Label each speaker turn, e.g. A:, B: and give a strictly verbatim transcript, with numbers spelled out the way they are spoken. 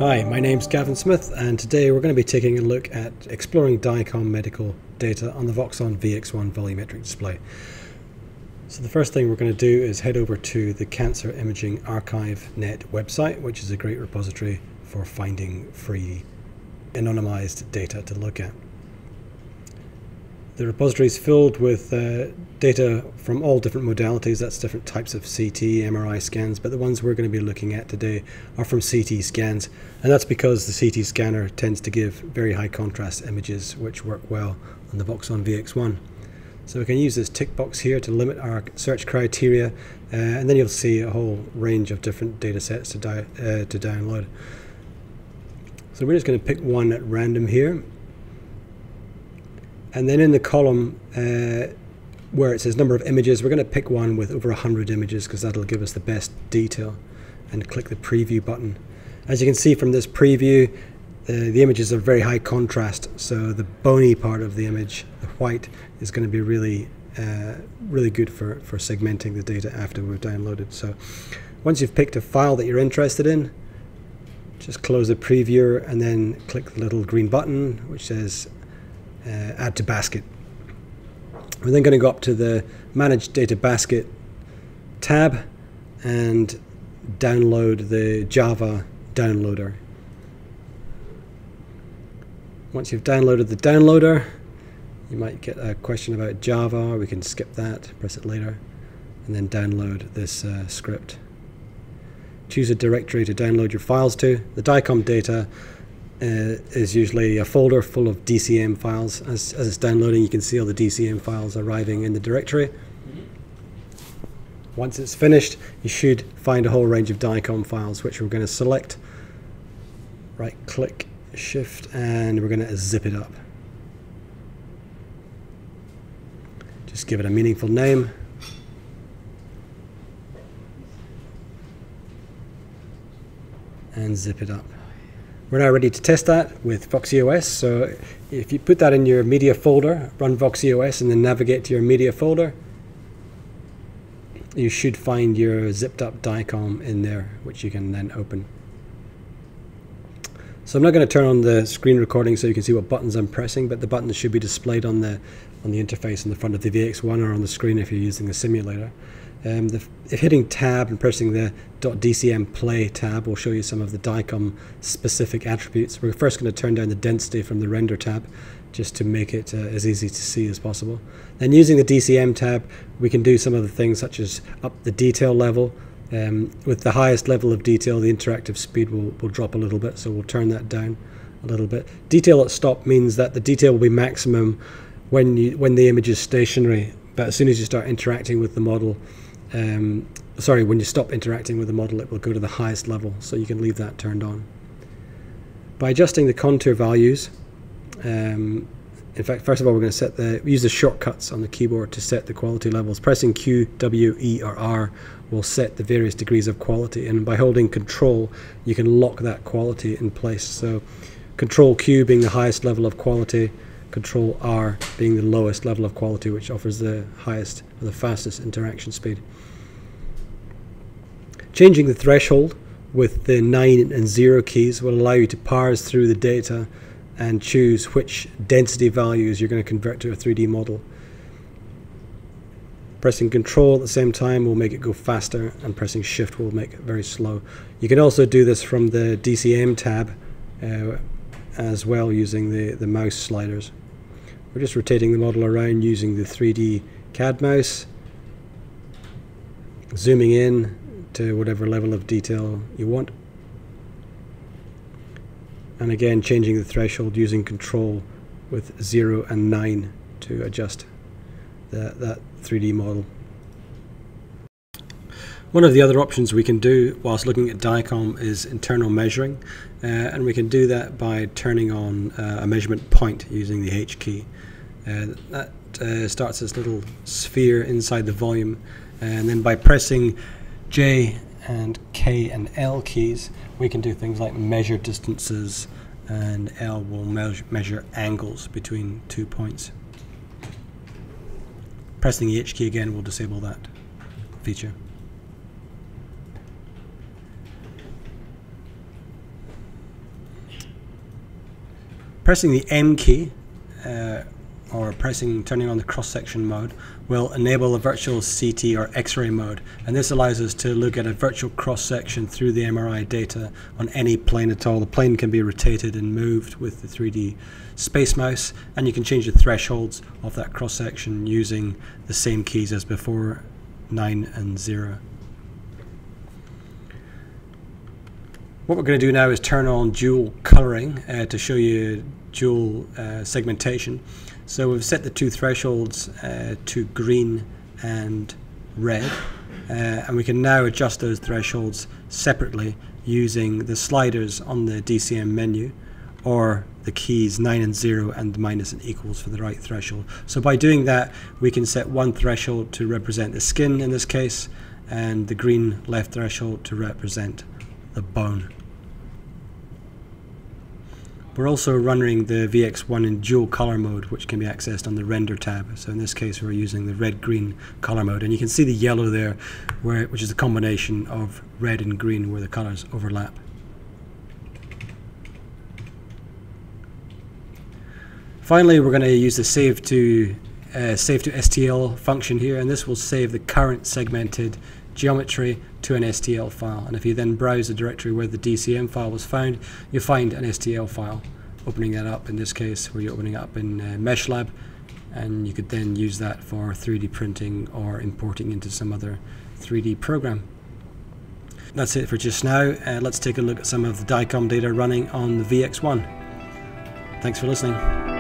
A: Hi, my name's Gavin Smith, and today we're going to be taking a look at exploring DICOM medical data on the Voxon V X one volumetric display. So the first thing we're going to do is head over to the Cancer Imaging Archive dot net website, which is a great repository for finding free anonymized data to look at. The repository is filled with uh, data from all different modalities. That's different types of C T, M R I scans, but the ones we're going to be looking at today are from C T scans, and that's because the C T scanner tends to give very high contrast images which work well on the Voxon V X one. So we can use this tick box here to limit our search criteria, uh, and then you'll see a whole range of different data sets to, di uh, to download. So we're just going to pick one at random here. And then in the column uh, where it says number of images, we're going to pick one with over one hundred images because that'll give us the best detail, and click the preview button. As you can see from this preview, uh, the images are very high contrast, so the bony part of the image, the white, is going to be really uh, really good for, for segmenting the data after we've downloaded. So once you've picked a file that you're interested in, just close the previewer and then click the little green button which says Uh, add to basket. We're then going to go up to the Manage Data Basket tab and download the Java downloader. Once you've downloaded the downloader, you might get a question about Java. We can skip that, press it later, and then download this uh, script. Choose a directory to download your files to. The DICOM data Uh, is usually a folder full of D C M files. As, as it's downloading, you can see all the D C M files arriving in the directory. Once it's finished, you should find a whole range of DICOM files, which we're going to select, right click, shift, and we're going to zip it up. Just give it a meaningful name. And zip it up. We're now ready to test that with VoxOS. So if you put that in your media folder, run VoxOS and then navigate to your media folder, you should find your zipped up DICOM in there, which you can then open. So I'm not going to turn on the screen recording so you can see what buttons I'm pressing, but the buttons should be displayed on the on the interface in the front of the V X one or on the screen if you're using the simulator. Um, the, if hitting tab and pressing the .dcm play tab will show you some of the DICOM specific attributes. We're first going to turn down the density from the render tab just to make it uh, as easy to see as possible. Then using the D C M tab, we can do some of the things such as up the detail level. Um, with the highest level of detail, the interactive speed will, will drop a little bit, so we'll turn that down a little bit. Detail at stop means that the detail will be maximum when, you, when the image is stationary, but as soon as you start interacting with the model, Um, sorry, when you stop interacting with the model, it will go to the highest level, so you can leave that turned on. By adjusting the contour values, um, in fact, first of all, we're going to set the use the shortcuts on the keyboard to set the quality levels. Pressing Q, W, E, or R will set the various degrees of quality, and by holding Control, you can lock that quality in place. So, Control Q being the highest level of quality, Control R being the lowest level of quality, which offers the highest or the fastest interaction speed. Changing the threshold with the nine and zero keys will allow you to parse through the data and choose which density values you're going to convert to a three D model. Pressing Control at the same time will make it go faster, and pressing Shift will make it very slow. You can also do this from the D C M tab uh, as well, using the, the mouse sliders. We're just rotating the model around using the three D C A D mouse, zooming in to whatever level of detail you want, and again changing the threshold using Control with zero and nine to adjust the, that three D model. One of the other options we can do whilst looking at DICOM is internal measuring, uh, and we can do that by turning on uh, a measurement point using the H key. Uh, that uh, starts this little sphere inside the volume, and then by pressing J and K and L keys, we can do things like measure distances, and L will measure, measure angles between two points. Pressing the H key again will disable that feature. pressing the M key, uh, or pressing, turning on the cross-section mode, will enable a virtual C T or X-ray mode, and this allows us to look at a virtual cross-section through the M R I data on any plane at all. The plane can be rotated and moved with the three D space mouse, and you can change the thresholds of that cross-section using the same keys as before, nine and zero. What we're going to do now is turn on dual coloring uh, to show you dual uh, segmentation. So we've set the two thresholds uh, to green and red, uh, and we can now adjust those thresholds separately using the sliders on the D C M menu, or the keys nine and zero and minus and equals for the right threshold. So by doing that, we can set one threshold to represent the skin in this case, and the green left threshold to represent the bone. We're also running the V X one in dual color mode, which can be accessed on the render tab. So in this case, we're using the red-green color mode, and you can see the yellow there, where, which is a combination of red and green where the colors overlap. Finally, we're going to use the save to uh, save to S T L function here, and this will save the current segmented geometry to an S T L file. And if you then browse the directory where the D C M file was found, you'll find an S T L file. Opening that up in this case, where you're opening it up in uh, MeshLab, and you could then use that for three D printing or importing into some other three D program. That's it for just now. Uh, let's take a look at some of the DICOM data running on the V X one. Thanks for listening.